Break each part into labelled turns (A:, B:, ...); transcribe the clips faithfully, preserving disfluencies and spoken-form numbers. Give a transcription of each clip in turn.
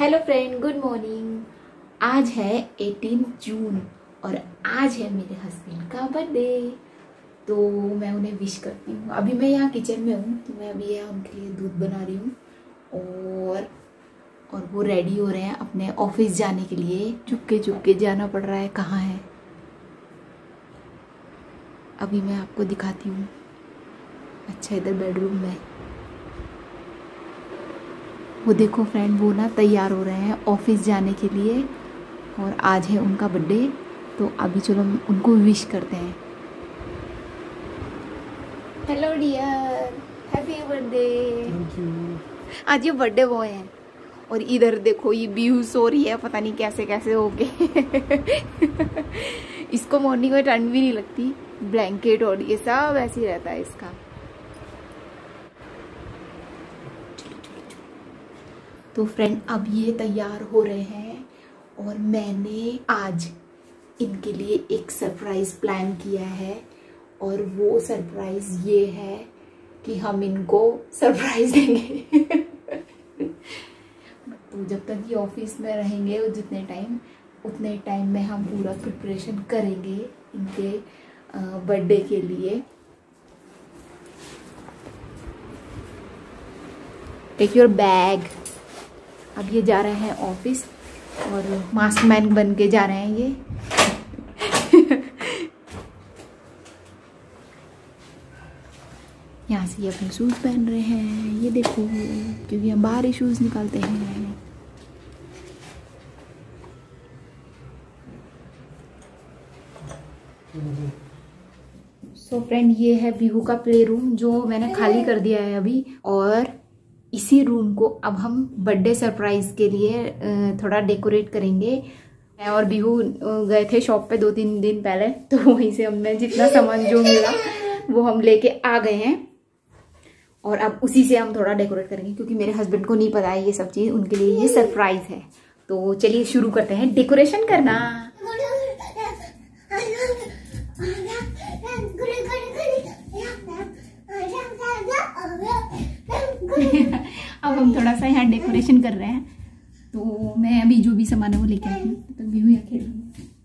A: Hello friend, good morning. आज है अठारह जून और आज है मेरे हस्बैंड का बर्थडे, तो मैं उन्हें विश करती हूँ। अभी मैं यहाँ किचन में हूँ, तो मैं अभी यहाँ उनके लिए दूध बना रही हूँ और और वो रेडी हो रहे हैं अपने ऑफिस जाने के लिए। चुपके चुपके जाना पड़ रहा है। कहाँ है अभी मैं आपको दिखाती हूँ। अच्छा, इधर बेडरूम में वो देखो फ्रेंड, वो ना तैयार हो रहे हैं ऑफिस जाने के लिए और आज है उनका बर्थडे, तो अभी चलो उनको विश करते हैं। Hello dear, happy birthday.
B: Thank you.
A: आज ये बर्थडे बॉय है और इधर देखो ये बेहोश सो रही है, पता नहीं कैसे कैसे हो गए। इसको मॉर्निंग में ठंड भी नहीं लगती, ब्लैंकेट और ये सब ऐसे ही रहता है इसका। तो फ्रेंड अब ये तैयार हो रहे हैं और मैंने आज इनके लिए एक सरप्राइज प्लान किया है और वो सरप्राइज ये है कि हम इनको सरप्राइज देंगे। तो जब तक ये ऑफिस में रहेंगे और जितने टाइम उतने टाइम में हम पूरा प्रिपरेशन करेंगे इनके बर्थडे के लिए। Take your bag. अब ये जा रहे हैं ऑफिस और मास्क मैन बन के जा रहे हैं ये। यहाँ से ये अपने शूज पहन रहे हैं, ये देखो, क्योंकि हम बाहर ही शूज निकालते हैं। सो so फ्रेंड, ये है बिहू का प्ले रूम जो मैंने खाली कर दिया है अभी, और इसी रूम को अब हम बर्थडे सरप्राइज के लिए थोड़ा डेकोरेट करेंगे। मैं और बिहू गए थे शॉप पे दो तीन दिन पहले, तो वहीं से हमें जितना सामान जो मिला वो हम लेके आ गए हैं और अब उसी से हम थोड़ा डेकोरेट करेंगे, क्योंकि मेरे हस्बैंड को नहीं पता है ये सब चीज़, उनके लिए ये सरप्राइज है। तो चलिए शुरू करते हैं डेकोरेशन करना। अब हम थोड़ा सा यहाँ डेकोरेशन कर रहे हैं, तो मैं अभी जो भी सामान है वो लेके आई हूँ, तो भी यहाँ खेल रही हूँ।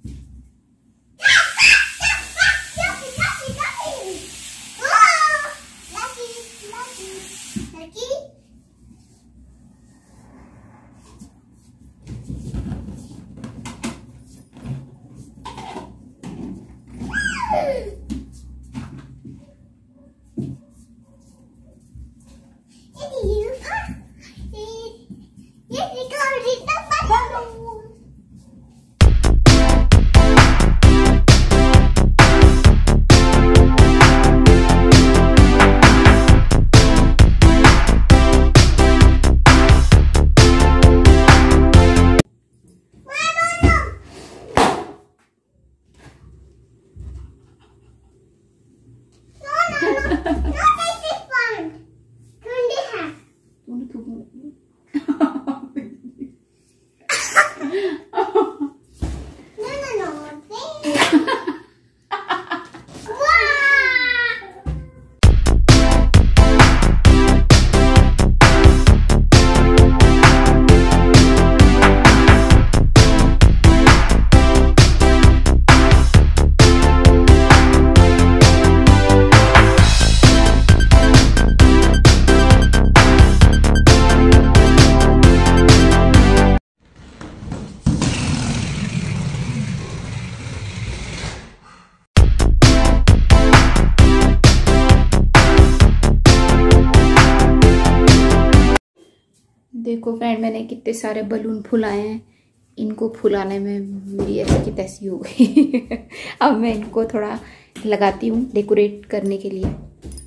A: देखो फ्रेंड, मैंने कितने सारे बलून फुलाए हैं, इनको फुलाने में मेरी ऐसी की तैसी हो गई। अब मैं इनको थोड़ा लगाती हूँ डेकोरेट करने के लिए।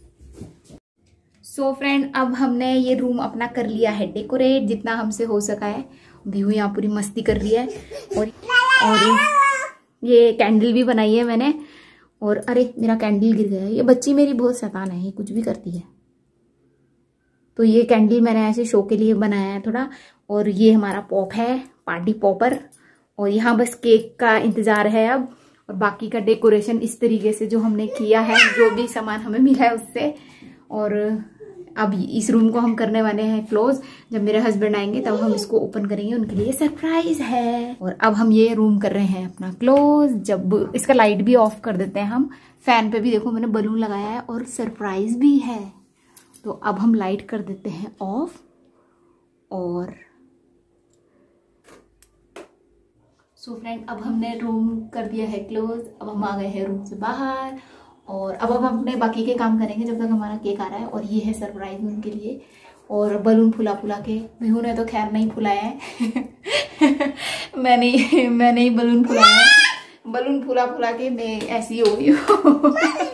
A: सो so फ्रेंड, अब हमने ये रूम अपना कर लिया है डेकोरेट जितना हमसे हो सका है। व्यू यहाँ पूरी मस्ती कर रही है और और ये कैंडल भी बनाई है मैंने। और अरे मेरा कैंडल गिर गया है, ये बच्ची मेरी बहुत शैतान है, ये कुछ भी करती है। तो ये कैंडल मैंने ऐसे शो के लिए बनाया है थोड़ा। और ये हमारा पॉप है, पार्टी पॉपर, और यहाँ बस केक का इंतजार है अब। और बाकी का डेकोरेशन इस तरीके से जो हमने किया है, जो भी सामान हमें मिला है उससे। और अब इस रूम को हम करने वाले हैं क्लोज। जब मेरे हस्बैंड आएंगे तब हम इसको ओपन करेंगे, उनके लिए सरप्राइज है। और अब हम ये रूम कर रहे हैं अपना क्लोज। जब इसका लाइट भी ऑफ कर देते हैं हम। फैन पे भी देखो मैंने बलून लगाया है और सरप्राइज भी है। तो अब हम लाइट कर देते हैं ऑफ। और सो so फ्रेंड, अब हमने रूम कर दिया है क्लोज। अब हम आ गए हैं रूम से बाहर और अब अब हम अपने बाकी के काम करेंगे जब तक हमारा केक आ रहा है। और ये है सरप्राइज उनके लिए। और बलून फुला फुला के, बिहू ने तो खैर नहीं फुलाया है मैंने मैंने ही बलून फुलाया है। बलून फुला फुला के मैं ऐसी हो गई हूँ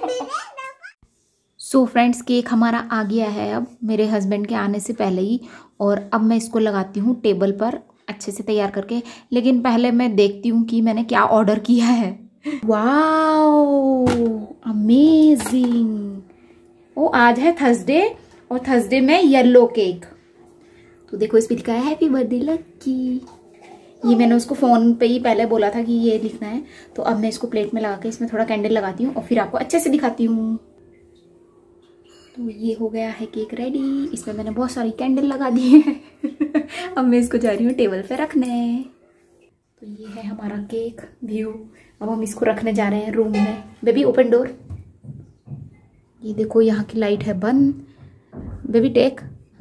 A: सो फ्रेंड्स, केक हमारा आ गया है अब मेरे हस्बैंड के आने से पहले ही। और अब मैं इसको लगाती हूँ टेबल पर अच्छे से तैयार करके। लेकिन पहले मैं देखती हूँ कि मैंने क्या ऑर्डर किया है। Wow amazing. ओ आज है थर्सडे और थर्सडे में येलो केक। तो देखो इस पे लिखा है हैप्पी बर्थडे लक्की। ये मैंने उसको फोन पे ही पहले बोला था कि ये लिखना है। तो अब मैं इसको प्लेट में लगा के इसमें थोड़ा कैंडल लगाती हूँ और फिर आपको अच्छे से दिखाती हूँ। तो ये हो गया है केक रेडी। इसमें मैंने बहुत सारी कैंडल लगा दी है अब मैं इसको जा रही हूँ टेबल पे रखने। तो ये है हमारा केक व्यू। अब हम इसको रखने जा रहे हैं रूम में। Baby open door. ये देखो यहाँ की लाइट है बंद। Baby take.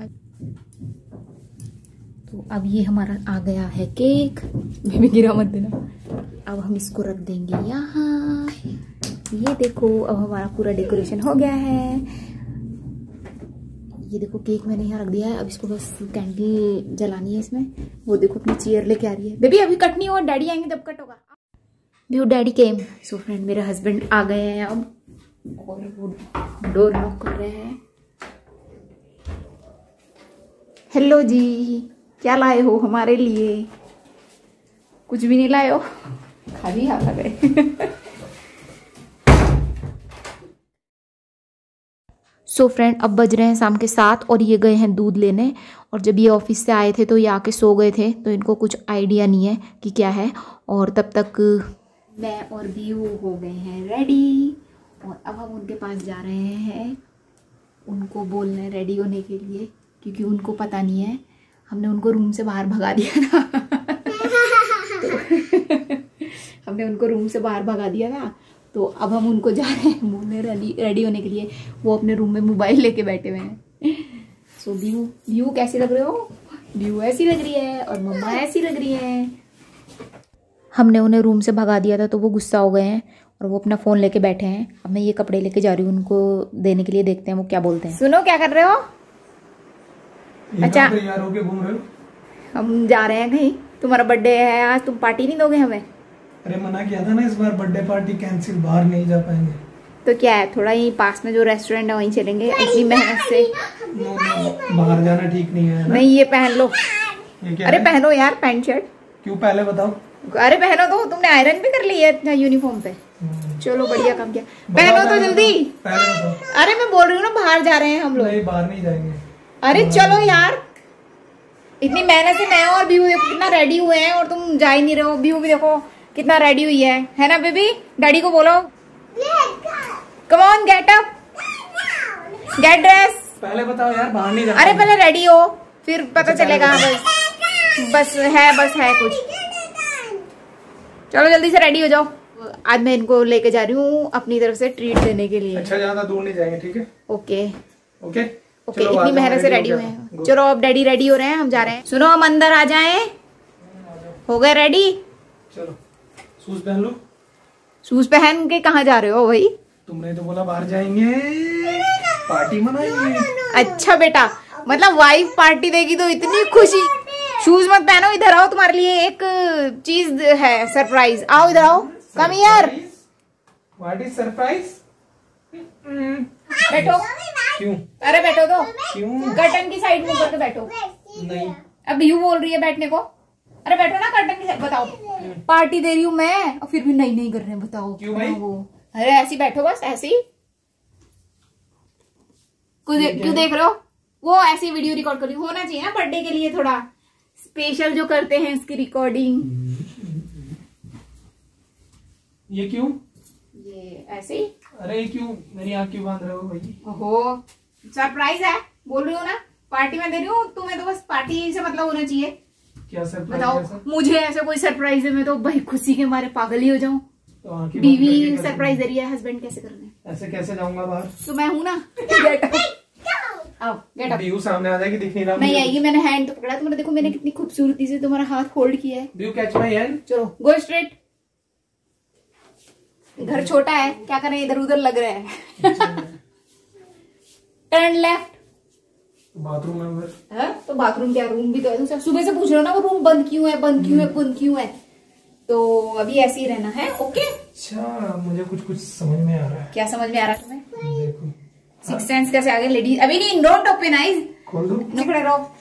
A: तो अब ये हमारा आ गया है केक। बेबी गिरा मत देना। अब हम इसको रख देंगे यहाँ। ये देखो अब हमारा पूरा डेकोरेशन हो गया है। ये देखो केक मैंने यहाँ रख दिया है। अब इसको बस कैंडल जलानी है इसमें। वो देखो अपनी चेयर लेके आ रही है। बेबी अभी कट नहीं होगा, डैडी आएंगे तब कट होगा। View daddy came. So friend, मेरे हस्बैंड आ गए हैं अब और वो डोर लॉक कर रहे हैं। हेलो जी, क्या लाए हो हमारे लिए? कुछ भी नहीं लाए हो, खाली हाथ आ गए सो so फ्रेंड, अब बज रहे हैं शाम के सात और ये गए हैं दूध लेने। और जब ये ऑफिस से आए थे तो ये आके सो गए थे, तो इनको कुछ आइडिया नहीं है कि क्या है। और तब तक मैं और भी वो हो गए हैं रेडी। और अब हम उनके पास जा रहे हैं उनको बोलने रेडी होने के लिए, क्योंकि उनको पता नहीं है। हमने उनको रूम से बाहर भगा दिया था तो हमने उनको रूम से बाहर भगा दिया था। तो अब हम उनको जा रहे हैं बोलने रेडी रेडी होने के लिए। वो अपने रूम में मोबाइल लेके बैठे हुए हैं। सो व्यू व्यू कैसी लग रहे हो? व्यू ऐसी लग रही है और मम्मा ऐसी लग रही है। हमने उन्हें रूम से भगा दिया था तो वो गुस्सा हो गए हैं और वो अपना फोन लेके बैठे हैं। अब मैं ये कपड़े लेके जा रही हूँ उनको देने के लिए, देखते हैं वो क्या बोलते हैं। सुनो, क्या कर रहे हो? अच्छा,
B: तैयार होके घूम रहे हो?
A: हम जा रहे हैं कहीं। तुम्हारा बर्थडे है आज, तुम पार्टी नहीं दोगे हमें?
B: अरे मना किया था ना, इस बार बर्थडे पार्टी कैंसिल, बाहर नहीं जा पाएंगे।
A: तो क्या है, थोड़ा ही पास में जो रेस्टोरेंट है वहीं चलेंगे। इतनी मेहनत से
B: नो, नो, बाहर जाना ठीक नहीं है ना?
A: नहीं, ये पहन लो।
B: ये क्या
A: अरे
B: है?
A: पहनो यार पैंट शर्ट।
B: क्यों, पहले बताओ।
A: अरे पहनो तो, तुमने आयरन भी कर ली है यूनिफॉर्म पे। चलो बढ़िया काम किया, पहनो तो जल्दी।
B: पहले बताओ।
A: अरे मैं बोल रही हूँ ना, बाहर जा रहे हैं हम लोग।
B: नहीं, बाहर नहीं जाएंगे।
A: अरे चलो यार, इतनी मेहनत से मैं और व्यू देखो कितना रेडी हुए हैं और तुम जा ही नहीं रहे हो। व्यू भी देखो कितना रेडी हुई है, है ना बेबी? डैडी को बोलो, come on get up, get dress.
B: पहले बताओ यार, बाहर नहीं जाना।
A: अरे पहले रेडी हो, फिर पता चलेगा। बस बस है बस है कुछ। चलो जल्दी से रेडी हो जाओ। आज मैं इनको लेके जा रही हूँ अपनी तरफ से ट्रीट देने के लिए।
B: अच्छा, ज्यादा दूर नहीं जाएंगे, ठीक है?
A: ओके
B: ओके
A: ओके, इतनी मेहनत से रेडी हुए हैं। चलो अब डैडी रेडी हो रहे हैं, हम जा रहे हैं। सुनो, हम अंदर आ जाएं। हो गए रेडी?
B: चलो शूज पहन लो।
A: शूज पहन के कहाँ जा रहे हो भाई?
B: तुमने तो बोला बाहर जाएंगे, पार्टी मनाएंगे।
A: अच्छा बेटा, मतलब वाइफ पार्टी देगी तो इतनी खुशी। शूज मत पहनो, इधर आओ, तुम्हारे लिए एक चीज है सरप्राइज। आओ इधर आओ, come here.
B: What is surprise?
A: बैठो।
B: क्यों?
A: अरे बैठो तो।
B: क्यों?
A: कर्टन की साइड में करके बैठो।
B: नहीं,
A: अब यू बोल रही है बैठने को। अरे बैठो ना कर्टन की साइड। बताओ, पार्टी दे रही हूँ मैं और फिर भी नहीं नहीं कर रहे हैं। बताओ
B: क्यों भाई?
A: वो अरे ऐसे ही बैठो, बस ऐसे ही। क्यों देख रहे हो? वो ऐसी वीडियो रिकॉर्ड कर रही हूँ। होना चाहिए ना बर्थडे के लिए थोड़ा स्पेशल जो करते हैं उसकी रिकॉर्डिंग।
B: ये क्यों?
A: ये ऐसे ही।
B: अरे क्यों, मेरी आँख क्यों बांध रहे हो भाई?
A: ओहो, सरप्राइज है। बोल रही हो ना, पार्टी में दे रही हूँ, तुम्हें तो बस पार्टी से मतलब होना चाहिए।
B: क्या सरप्राइज?
A: बताओ मुझे ऐसा कोई सरप्राइज है, मैं तो भाई खुशी के मारे पागल ही हो जाऊं।
B: तो
A: बीवी सरप्राइज दे रही है, हस्बैंड कैसे करना है?
B: ऐसे कैसे जाऊंगा बाहर?
A: तो मैं हूं ना। गेट अप, आओ गेट अप।
B: बीयू सामने आ जाएगी, दिख नहीं रहा।
A: नहीं आएगी, मैंने हैंड तो पकड़ा तुम्हारा, देखो मैंने कितनी खूबसूरती से तुम्हारा हाथ होल्ड किया है।
B: बीयू कैच माय हैंड।
A: चलो गो स्ट्रेट। घर छोटा है, क्या करें, इधर उधर लग रहा है। Turn left.
B: बाथरूम में उधर
A: है तो बाथरूम क्या, रूम भी तो है। तुम सुबह से पूछ रहे हो ना वो रूम बंद क्यों है, बंद क्यों है, बंद क्यों है, तो अभी ऐसे ही रहना है। ओके।
B: अच्छा, मुझे कुछ कुछ समझ में आ रहा है।
A: क्या समझ में आ रहा है तुम्हें?
B: देखो
A: सिक्स सेंस कैसे आ गए लेडीज। अभी नहीं, डोंट ओपन आईज,
B: खोल दो।
A: खड़े रहो।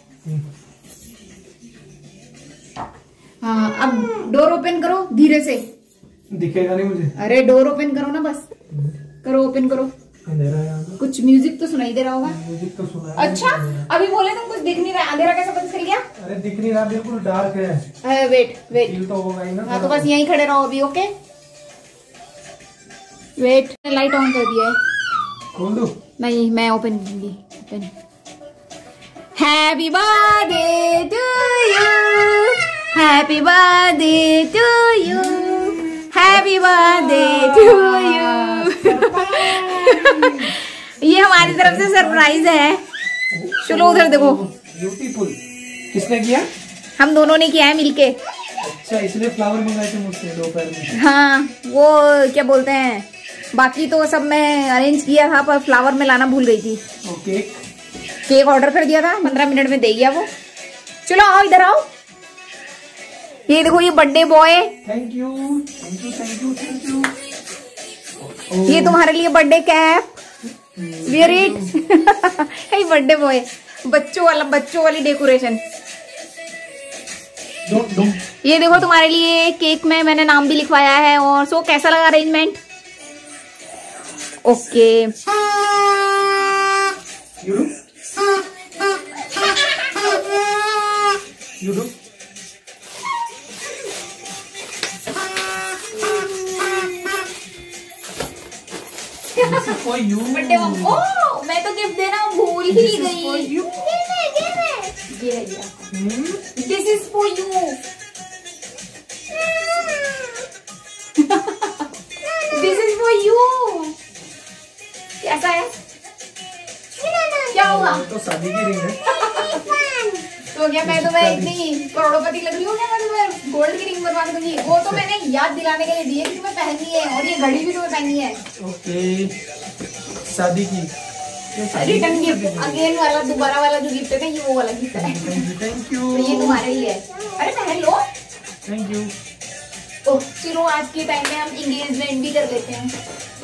A: हाँ अब डोर ओपन करो धीरे से।
B: दिखेगा नहीं मुझे।
A: अरे डोर ओपन करो ना, बस करो, ओपन करो।
B: अंधेरा है यहाँ पे।
A: कुछ म्यूजिक तो सुनाई दे रहा होगा।
B: म्यूजिक तो सुना है।
A: अच्छा अभी बोले तुम कुछ दिख नहीं रहा, अंधेरा कैसे पता चल गया?
B: अरे दिख नहीं रहा, बिल्कुल डार्क है।
A: वेट वेट,
B: फील तो होगा ही ना।
A: हाँ तो बस यहीं खड़े रहो अभी। ओके वेट, लाइट ऑन कर दिया है।
B: खोल दो।
A: नहीं मैं ओपन करूंगी। Open. Happy birthday to you, happy birthday to you, happy birthday to you. ये हमारी तरफ से सरप्राइज है। चलो उधर देखो।
B: ब्यूटीफुल। किसने किया?
A: हम दोनों ने किया है मिलके।
B: अच्छा, इसलिए फ्लावर मंगाए थे मुझसे दोपहर में।
A: हाँ वो क्या बोलते हैं, बाकी तो सब मैं अरेंज किया था, पर फ्लावर में लाना भूल गई थी।
B: ओके।
A: केक ऑर्डर कर दिया था, पंद्रह मिनट में दे गया वो। चलो आओ इधर आओ। ये देखो ये birthday boy.
B: Thank you thank you thank you thank you.
A: ये तुम्हारे लिए birthday cap, wear it. Hey birthday boy, बच्चों वाला, बच्चों वाली डेकोरेशन।
B: Don't don't.
A: ये देखो तुम्हारे लिए केक में मैंने नाम भी लिखवाया है। और सो कैसा लगा arrangement? Okay.
B: You do you do. For you.
A: Birthday ओ मैं तो गिफ्ट देना भूल ही गई।
B: You.
A: ये है this is for you. This is for you. कैसा है? क्या होगा?
B: तो शादी की रिंग है।
A: तो क्या मैं तुम्हें इतनी करोड़पति लग रही हूँ क्या? मैं तुम्हें गोल्ड की रिंग बनवा के दूंगी। वो तो मैंने याद दिलाने के लिए दी है कि तुम्हें पहननी है, और ये घड़ी भी तुम्हें पहननी है।
B: ओके, शादी की
A: रिटर्न गिफ्ट, अगेन वाला, दोबारा वाला जो गिफ्ट है ना, ये वो वाला गिफ्ट है।
B: Thank you.
A: तो ये तुम्हारे लिए है। अरे पहन लो।
B: Thank you.
A: ओह चलो आज के टाइम में हम एंगेजमेंट भी कर लेते हैं।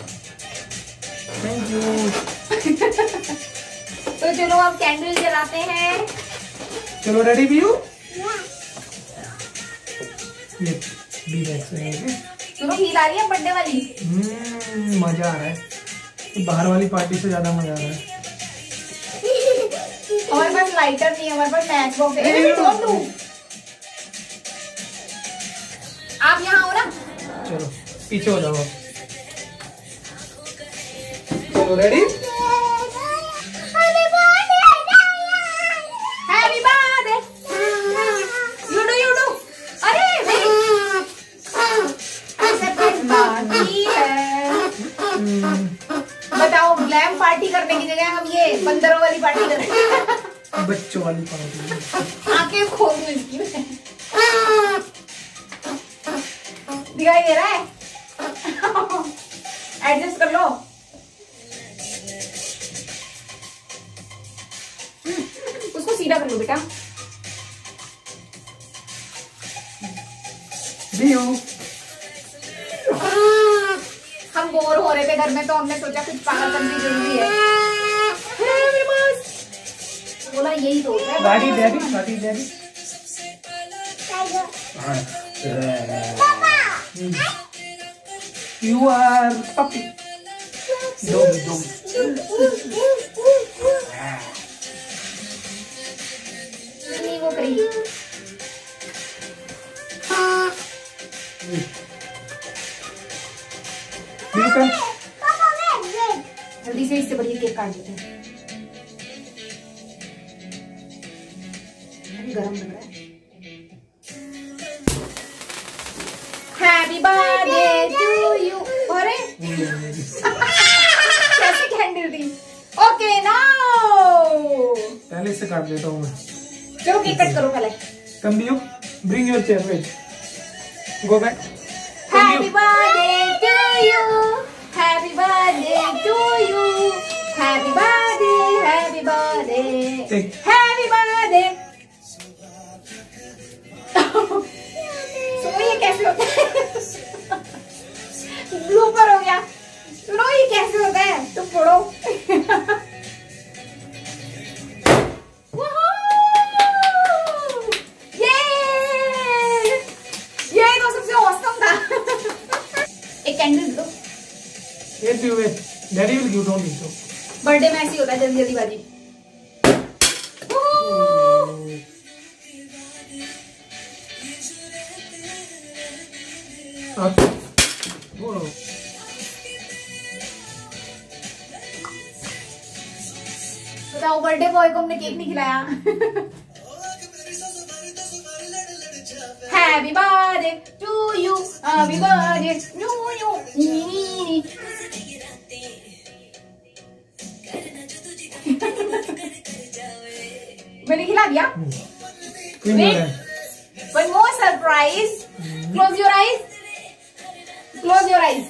B: Thank you.
A: तो चलो अब कैंडल जलाते हैं।
B: चलो रेडी भी हो? ये भी वैसे है।
A: सुनो फील आ रही है बर्थडे वाली?
B: हम्म, मजा आ रहा है। बाहर वाली पार्टी से ज्यादा मजा आ रहा है।
A: हमारे पास लाइटर नहीं है, हमारे पास मैच बॉक्स है। कौन दूं? आप यहाँ हो ना?
B: चलो पीछे हो जाओ आप। चलो ready?
A: Happy birthday. You do you do. अरे बाकी है। बताओ ग्लैम पार्टी करने की जगह हम ये बंदरों वाली पार्टी कर रहे हैं।
B: बच्चों वाली पार्टी।
A: आंखें खोल लो इसकी। दिखाई दे रहा है? एडजस्ट कर लो। उसको सीधा कर लो बेटा।
B: बीयू।
A: हम बोर हो रहे थे घर में, तो हमने सोचा कुछ पागल करनी जरूरी है। बोला यही तो है।
B: Daddy daddy daddy daddy. You are puppy. Dog dog.
A: नहीं वो करी।
B: Bilukan.
A: जल्दी से इससे बढ़िया केक काट देते हैं। कैसी कैंडल थी? ओके नाउ
B: पहले से काट देता हूँ मैं।
A: चलो केक कट करो पहले।
B: Come you, bring your chair, wait. Go back.
A: Happy birthday to you. Happy birthday to you. Happy birthday, happy birthday.
B: Take.
A: Happy birthday. सुनो ये कैसे होता है? ब्लूपर हो गया। सुनो ये कैसे होता है? तुम पढ़ो। कैंडल दो।
B: Wait, you wait. Daddy will give, don't eat.
A: Birthday में ऐसी होता है जल्दी जल्दी बाजी। बताओ बर्थडे बॉय को हमने केक नहीं खिलाया। Happy birthday to you. Happy birthday to you. मैंने खिला दिया। Wait, one more surprise. Close your eyes. Close your eyes.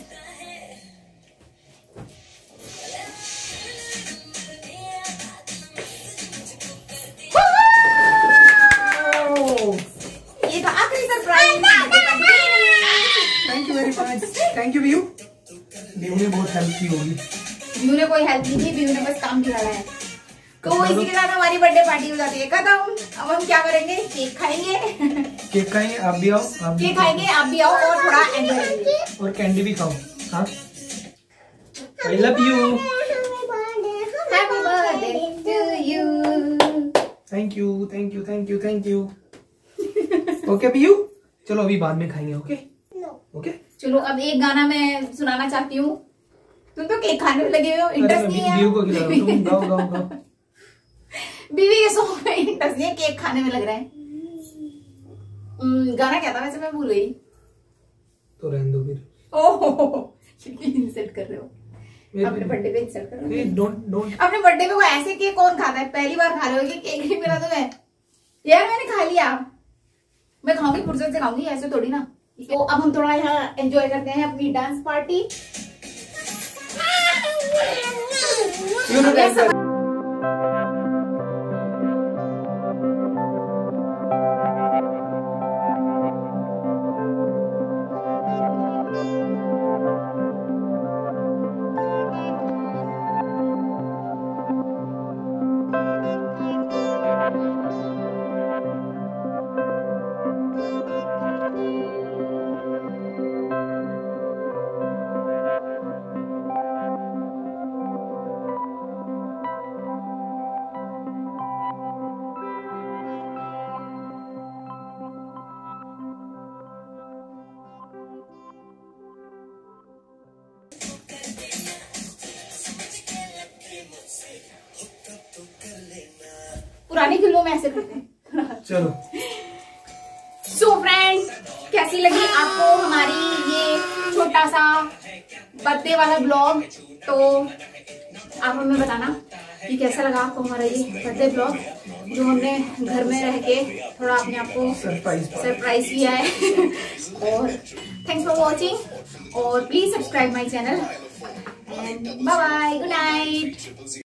A: ये था आखिरी surprise.
B: Thank you very much. Thank you, View. View ने बहुत हेल्प की होगी।
A: View ने कोई हेल्प नहीं की, View ने बस काम दिखाया है। तो इसी के साथ हमारी बर्थडे पार्टी हो जाती है खत्म। अब हम क्या करेंगे? केक खाएंगे।
B: केक खाएंगे, आप भी आओ। आप भी
A: केक खाएंगे, आप भी आओ और थोड़ा एंजॉय करेंगे।
B: और कैंडी भी खाओ। हाँ। I love you.
A: Happy birthday to you.
B: Thank you, thank you, thank you, thank you. Okay, View. चलो अभी बाद में खाएंगे, ओके? ओके।
A: चलो अब एक गाना मैं सुनाना चाहती हूँ। तुम तो केक खाने में लगे हो, इंटरेस्ट नहीं है।
B: View को खिलाओ, तुम गाओ गाओ गाओ।
A: बीवी के सॉन्ग में इंटरेस्ट नहीं है, केक खाने में लग रहा है। गाना क्या था वैसे, मैं भूल गई।
B: तो रहने दो फिर।
A: ओह इंसल्ट कर रहे हो अपने बर्थडे पे, इंसल्ट कर रहे हो।
B: डोंट डोंट
A: अपने बर्थडे पे वो ऐसे केक कौन खाता है? पहली बार खा रहे हो कि केक नहीं मिला तुम्हें? यार मैंने खा लिया, मैं खाऊंगी, फुर्सत से खाऊंगी, ऐसे थोड़ी ना। तो अब हम थोड़ा यहाँ एंजॉय करते हैं अपनी डांस पार्टी। पुरानी फिल्मों में ऐसे करते हैं। चलो सो फ्रेंड्स, कैसी लगी आपको हमारी ये छोटा सा बर्थडे वाला ब्लॉग? तो आप हमें बताना कि कैसा लगा आपको हमारा ये बर्थडे ब्लॉग, जो हमने घर में रह के थोड़ा अपने आप को सरप्राइज किया है। और थैंक्स फॉर वॉचिंग, और please subscribe my channel and bye bye, good night.